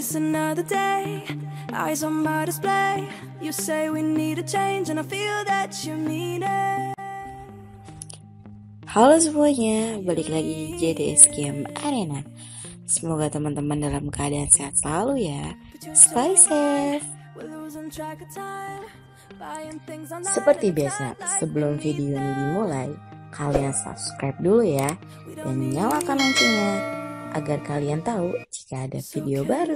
It's another day, eyes on my display. You say we need a change and I feel that you mean it. Halo semuanya, balik lagi di JDS Game Arena. Semoga teman-teman dalam keadaan sehat selalu ya. Stay safe. Seperti biasa, sebelum video ini dimulai, kalian subscribe dulu ya dan nyalakan loncengnya agar kalian tahu jika ada video baru.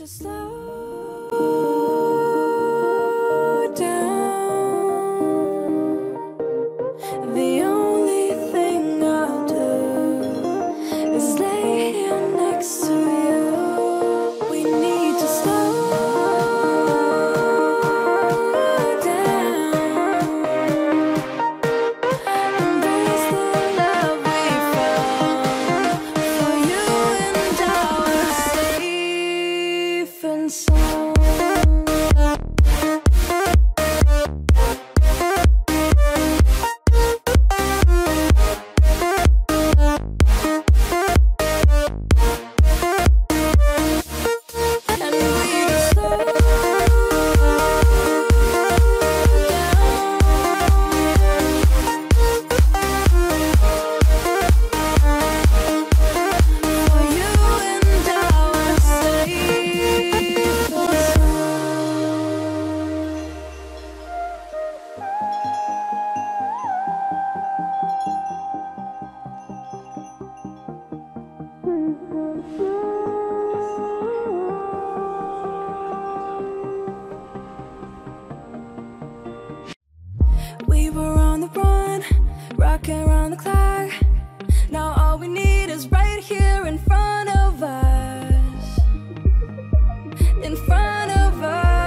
We were on the run, rocking around the clock. Now all we need is right here in front of us. In front of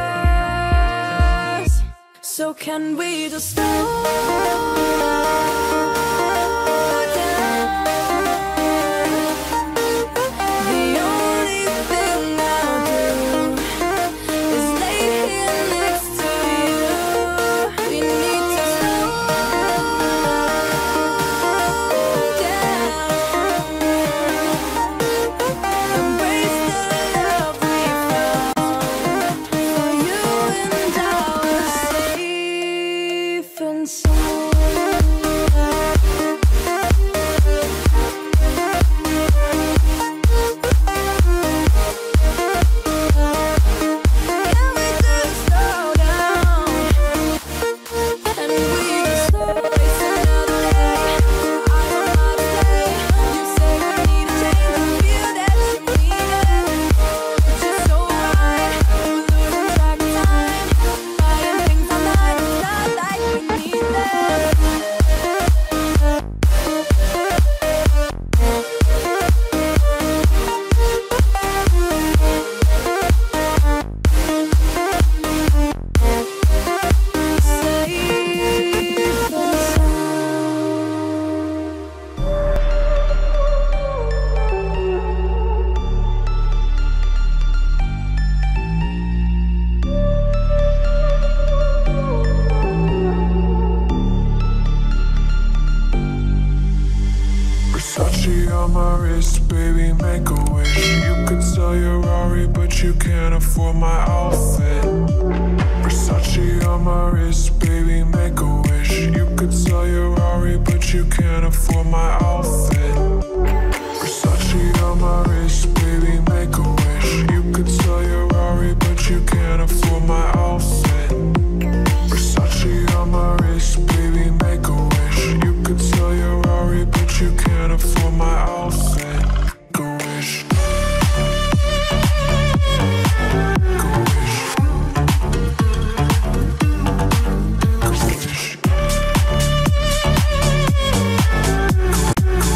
us. So can we just slow Versace on my wrist, baby, make a wish. You could sell your Rari, but you can't afford my outfit. Versace on my wrist, baby, make a wish. You could sell your Rari, but you can't afford my outfit. Versace on my wrist, baby, make a wish. You could sell your Rari, but you can't afford my outfit. Versace on my wrist, baby, make a wish. You could sell your Rari, but you can't afford my outfit. Go wish. Go wish. Go wish. Go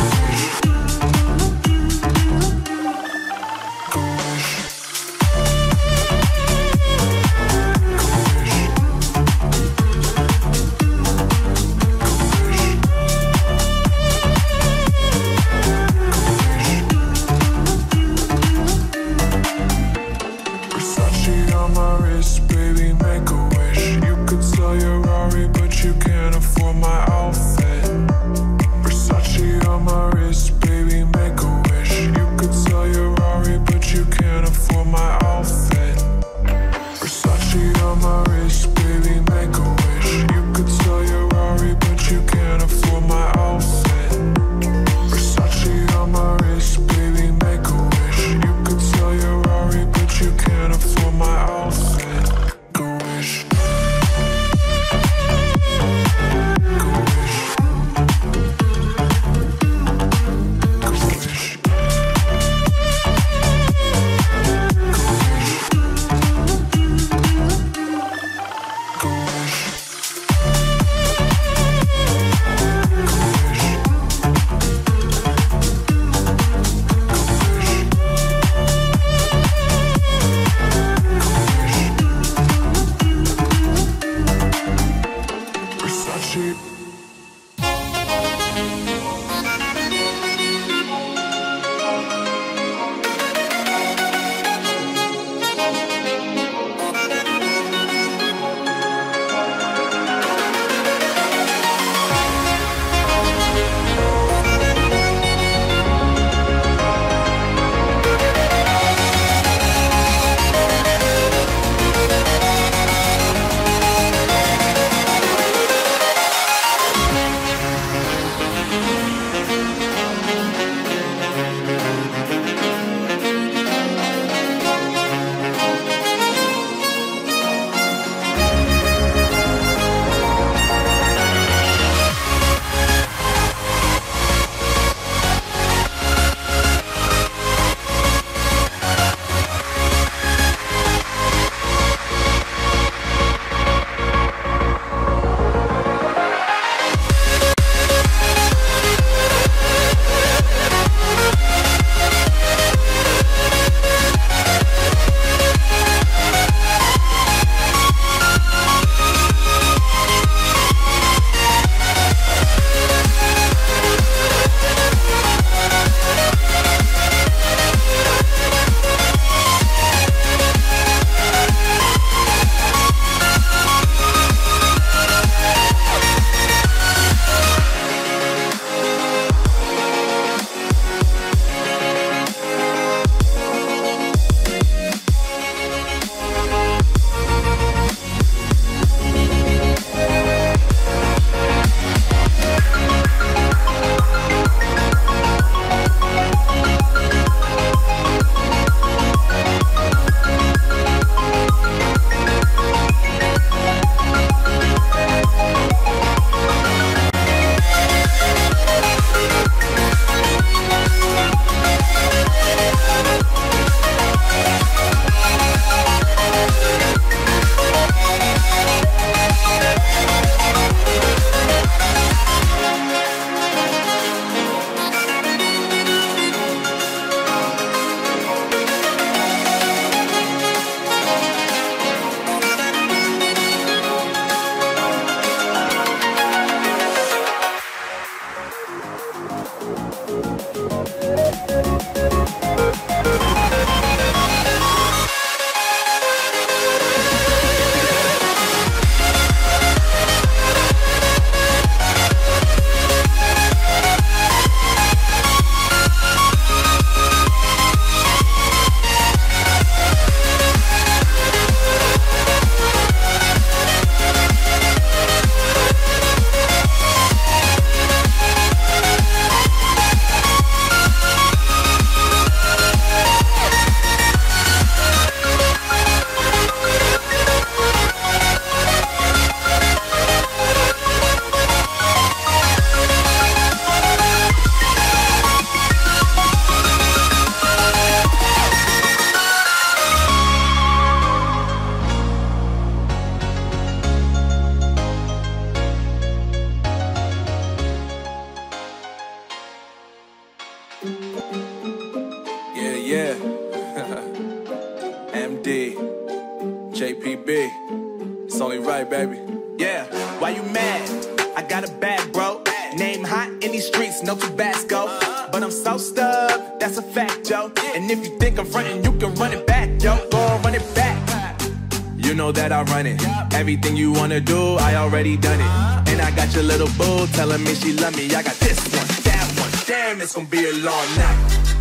Versace. Yeah. MD, JPB, it's only right, baby. Yeah, why you mad? I got a bad bro. Name hot in these streets, no Tabasco. But I'm so stubbed, that's a fact, yo. And if you think I'm frontin', you can run it back, yo. Go on, run it back. You know that I run it. Everything you wanna do, I already done it. And I got your little boo telling me she love me. I got this one, that one. Damn, it's gonna be a long night.